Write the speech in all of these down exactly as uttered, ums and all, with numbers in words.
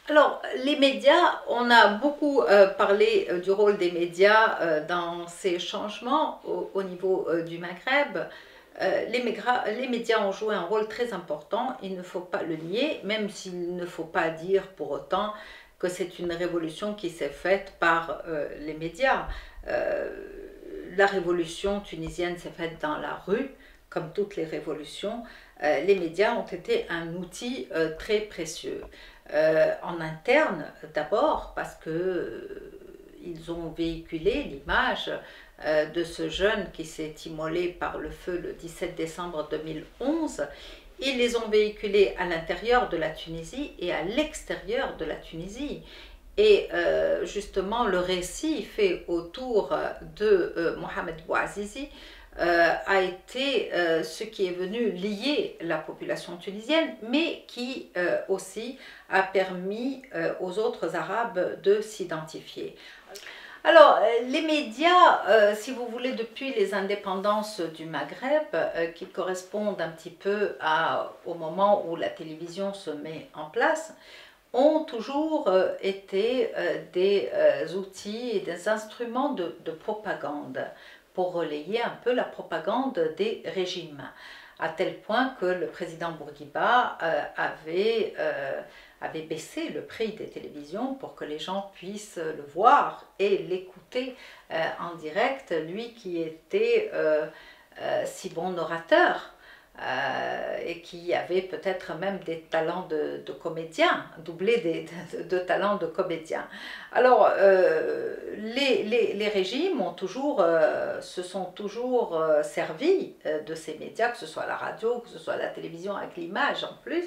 Alors, les médias, on a beaucoup euh, parlé euh, du rôle des médias euh, dans ces changements au, au niveau euh, du Maghreb. Euh, les, mégra, les médias ont joué un rôle très important, il ne faut pas le nier, même s'il ne faut pas dire pour autant que c'est une révolution qui s'est faite par euh, les médias. Euh, la révolution tunisienne s'est faite dans la rue, comme toutes les révolutions. Euh, les médias ont été un outil euh, très précieux. Euh, en interne d'abord parce que euh, ils ont véhiculé l'image euh, de ce jeune qui s'est immolé par le feu le dix-sept décembre deux mille onze. Ils les ont véhiculés à l'intérieur de la Tunisie et à l'extérieur de la Tunisie. Et euh, justement, le récit fait autour de euh, Mohamed Bouazizi euh, a été euh, ce qui est venu lier la population tunisienne, mais qui euh, aussi a permis euh, aux autres Arabes de s'identifier. Alors, les médias, euh, si vous voulez, depuis les indépendances du Maghreb, euh, qui correspondent un petit peu à, au moment où la télévision se met en place, ont toujours euh, été euh, des euh, outils et des instruments de, de propagande pour relayer un peu la propagande des régimes, à tel point que le président Bourguiba euh, avait, euh, avait baissé le prix des télévisions pour que les gens puissent le voir et l'écouter euh, en direct, lui qui était euh, euh, si bon orateur. Euh, et qui avait peut-être même des talents de, de comédien, doublé des, de, de talents de comédien. Alors, euh, les, les, les régimes ont toujours, euh, se sont toujours euh, servis euh, de ces médias, que ce soit la radio, que ce soit la télévision avec l'image en plus.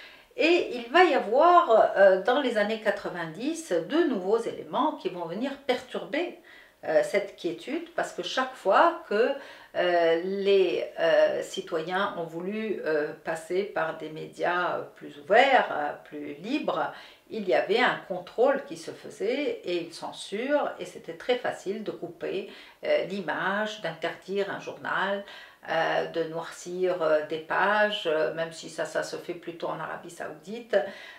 Et il va y avoir euh, dans les années quatre-vingt-dix de nouveaux éléments qui vont venir perturber euh, cette quiétude, parce que chaque fois que euh, les euh, citoyens ont voulu euh, passer par des médias plus ouverts, euh, plus libres, il y avait un contrôle qui se faisait et une censure, et c'était très facile de couper euh, l'image, d'interdire un journal, Euh, de noircir euh, des pages, euh, même si ça, ça se fait plutôt en Arabie Saoudite,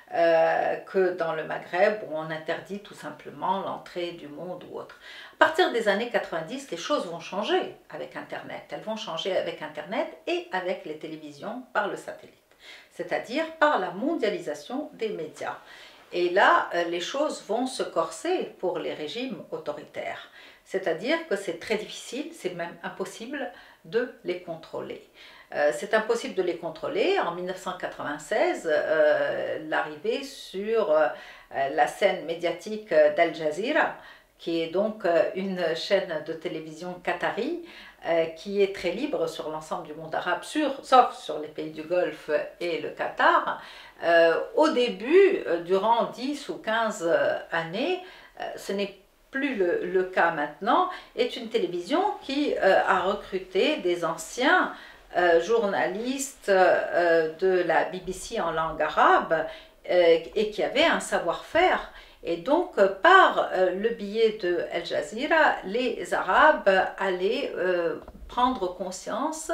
euh, que dans le Maghreb où on interdit tout simplement l'entrée du monde ou autre. À partir des années quatre-vingt-dix, les choses vont changer avec Internet. Elles vont changer avec Internet et avec les télévisions par le satellite, c'est-à-dire par la mondialisation des médias. Et là, les choses vont se corser pour les régimes autoritaires. C'est-à-dire que c'est très difficile, c'est même impossible de les contrôler. Euh, c'est impossible de les contrôler. En mille neuf cent quatre-vingt-seize, euh, l'arrivée sur euh, la scène médiatique d'Al Jazeera, qui est donc euh, une chaîne de télévision qatari, euh, qui est très libre sur l'ensemble du monde arabe, sur, sauf sur les pays du Golfe et le Qatar. Euh, au début, euh, durant dix ou quinze années, euh, ce n'est plus le, le cas maintenant, est une télévision qui euh, a recruté des anciens euh, journalistes euh, de la B B C en langue arabe euh, et qui avaient un savoir-faire. Et donc, euh, par euh, le biais de Al Jazeera, les Arabes allaient euh, prendre conscience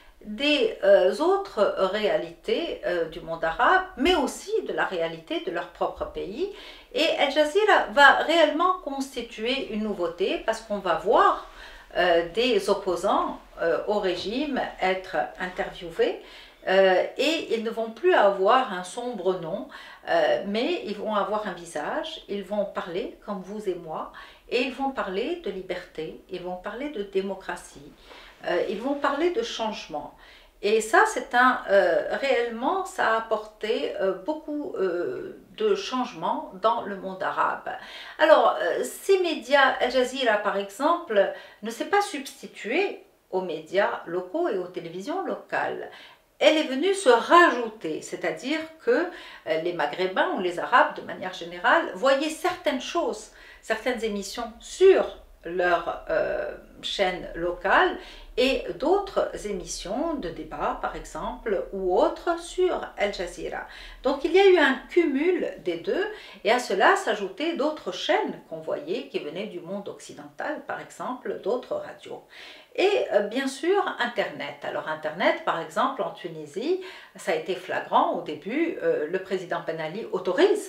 des euh, autres réalités euh, du monde arabe, mais aussi de la réalité de leur propre pays. Et Al Jazeera va réellement constituer une nouveauté parce qu'on va voir euh, des opposants euh, au régime être interviewés euh, et ils ne vont plus avoir un sombre nom, euh, mais ils vont avoir un visage, ils vont parler comme vous et moi, et ils vont parler de liberté, ils vont parler de démocratie, euh, ils vont parler de changement. Et ça, c'est un euh, réellement, ça a apporté euh, beaucoup euh, de changements dans le monde arabe. Alors, euh, ces médias, Al Jazeera par exemple, ne s'est pas substitué aux médias locaux et aux télévisions locales. Elle est venue se rajouter, c'est-à-dire que euh, les Maghrébins ou les Arabes, de manière générale, voyaient certaines choses, certaines émissions sur leur euh, chaîne locale et d'autres émissions de débat par exemple ou autres sur Al Jazeera. Donc il y a eu un cumul des deux et à cela s'ajoutaient d'autres chaînes qu'on voyait qui venaient du monde occidental, par exemple d'autres radios. Et euh, bien sûr Internet. Alors Internet par exemple en Tunisie, ça a été flagrant au début, euh, le président Ben Ali autorise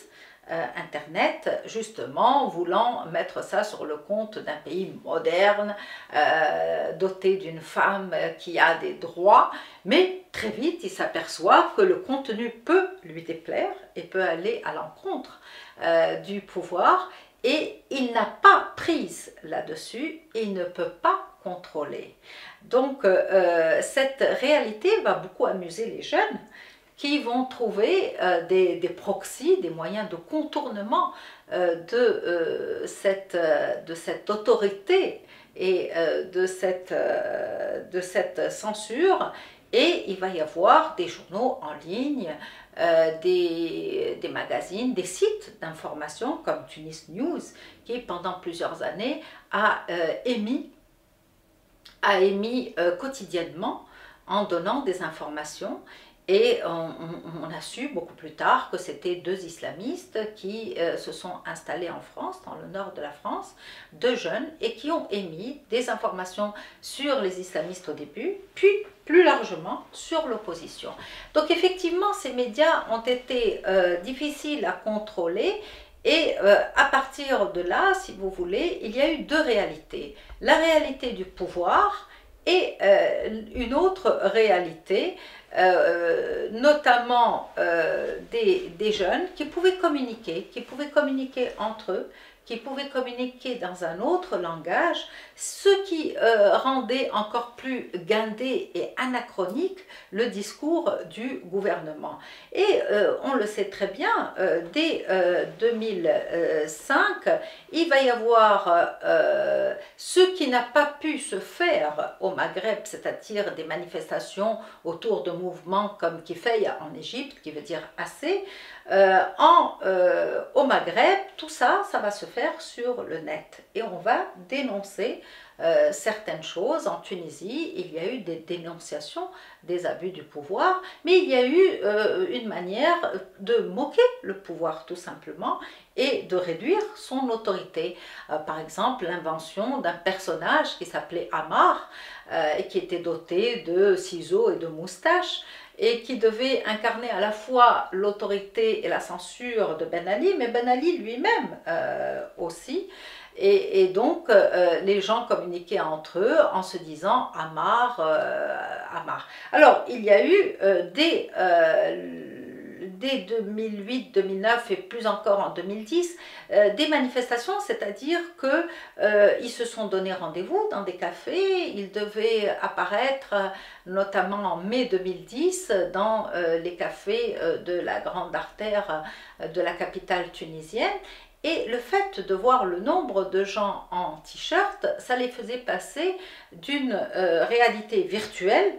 euh, Internet, justement voulant mettre ça sur le compte d'un pays moderne, euh, doté d'une femme qui a des droits, mais très vite il s'aperçoit que le contenu peut lui déplaire et peut aller à l'encontre euh, du pouvoir, et il n'a pas prise là-dessus, il ne peut pas contrôler. Donc euh, cette réalité va beaucoup amuser les jeunes qui vont trouver euh, des, des proxys, des moyens de contournement euh, de, euh, cette, euh, de cette autorité et euh, de, cette, euh, de cette censure, et il va y avoir des journaux en ligne, euh, des, des magazines, des sites d'information comme Tunis News, qui pendant plusieurs années a euh, émis, a émis euh, quotidiennement en donnant des informations. Et on, on, on a su beaucoup plus tard que c'était deux islamistes qui euh, se sont installés en France, dans le nord de la France, deux jeunes, et qui ont émis des informations sur les islamistes au début, puis plus largement sur l'opposition. Donc effectivement, ces médias ont été euh, difficiles à contrôler, et euh, à partir de là, si vous voulez, il y a eu deux réalités. La réalité du pouvoir et euh, une autre réalité, Euh, notamment euh, des, des jeunes qui pouvaient communiquer, qui pouvaient communiquer entre eux, qui pouvaient communiquer dans un autre langage, ce qui euh, rendait encore plus guindé et anachronique le discours du gouvernement. Et euh, on le sait très bien, euh, dès euh, deux mille cinq, il va y avoir euh, ce qui n'a pas pu se faire au Maghreb, c'est-à-dire des manifestations autour de mouvements comme Kifaya en Égypte, qui veut dire assez, euh, en, euh, au Maghreb, tout ça, ça va se faire sur le net. Et on va dénoncer euh, certaines choses. En Tunisie, il y a eu des dénonciations des abus du pouvoir, mais il y a eu euh, une manière de moquer le pouvoir tout simplement et de réduire son autorité. Euh, par exemple, l'invention d'un personnage qui s'appelait Ammar euh, et qui était doté de ciseaux et de moustaches, et qui devait incarner à la fois l'autorité et la censure de Ben Ali, mais Ben Ali lui-même euh, aussi. Et, et donc, euh, les gens communiquaient entre eux en se disant « Ammar, euh, Ammar ». Alors, il y a eu euh, des... Euh, dès deux mille huit deux mille neuf et plus encore en deux mille dix, euh, des manifestations, c'est-à-dire qu'ils euh, se sont donné rendez-vous dans des cafés, ils devaient apparaître notamment en mai deux mille dix dans euh, les cafés euh, de la grande artère euh, de la capitale tunisienne. Et le fait de voir le nombre de gens en t-shirt, ça les faisait passer d'une euh, réalité virtuelle,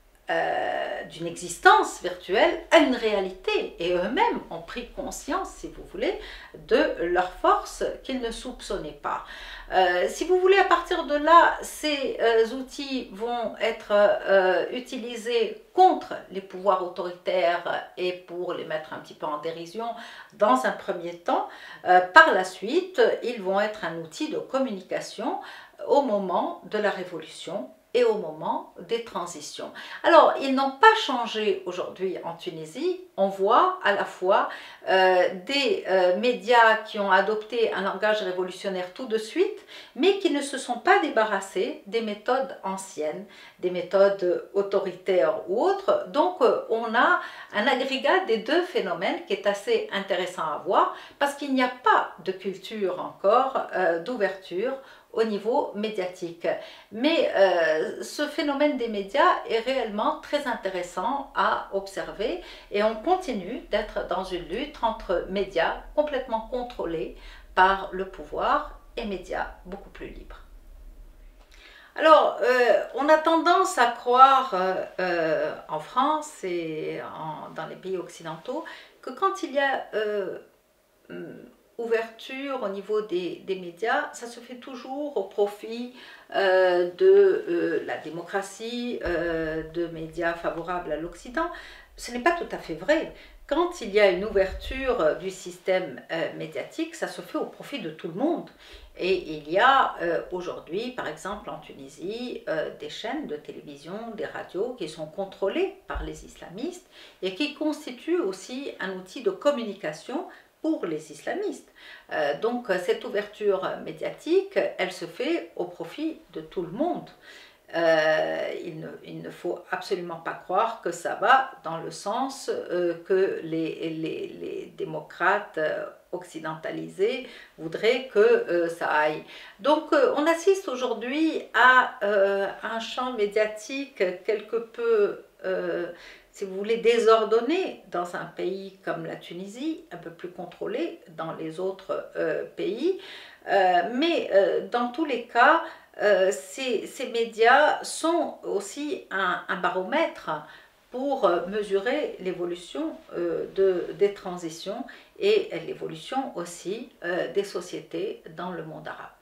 Euh, d'une existence virtuelle à une réalité, et eux-mêmes ont pris conscience, si vous voulez, de leur force qu'ils ne soupçonnaient pas. Euh, si vous voulez, à partir de là, ces euh, outils vont être euh, utilisés contre les pouvoirs autoritaires et pour les mettre un petit peu en dérision dans un premier temps. Euh, par la suite, ils vont être un outil de communication au moment de la révolution et au moment des transitions. Alors, ils n'ont pas changé aujourd'hui en Tunisie. On voit à la fois euh, des euh, médias qui ont adopté un langage révolutionnaire tout de suite, mais qui ne se sont pas débarrassés des méthodes anciennes, des méthodes autoritaires ou autres. Donc, euh, on a un agrégat des deux phénomènes qui est assez intéressant à voir, parce qu'il n'y a pas de culture encore euh, d'ouverture au niveau médiatique. Mais euh, ce phénomène des médias est réellement très intéressant à observer, et on continue d'être dans une lutte entre médias complètement contrôlés par le pouvoir et médias beaucoup plus libres. Alors, euh, on a tendance à croire euh, euh, en France et en, dans les pays occidentaux que quand il y a euh, ouverture au niveau des, des médias, ça se fait toujours au profit euh, de euh, la démocratie, euh, de médias favorables à l'Occident. Ce n'est pas tout à fait vrai. Quand il y a une ouverture du système euh, médiatique, ça se fait au profit de tout le monde. Et il y a euh, aujourd'hui, par exemple en Tunisie, euh, des chaînes de télévision, des radios qui sont contrôlées par les islamistes et qui constituent aussi un outil de communication pour les islamistes. Euh, donc cette ouverture médiatique, elle se fait au profit de tout le monde. Euh, il, ne, il ne faut absolument pas croire que ça va dans le sens euh, que les, les, les démocrates euh, occidentalisés voudraient que euh, ça aille. Donc euh, on assiste aujourd'hui à euh, un champ médiatique quelque peu, euh, si vous voulez, désordonné dans un pays comme la Tunisie, un peu plus contrôlé dans les autres euh, pays. Euh, mais euh, dans tous les cas, Euh, ces, ces médias sont aussi un, un baromètre pour euh, mesurer l'évolution euh, de, des transitions et l'évolution aussi euh, des sociétés dans le monde arabe.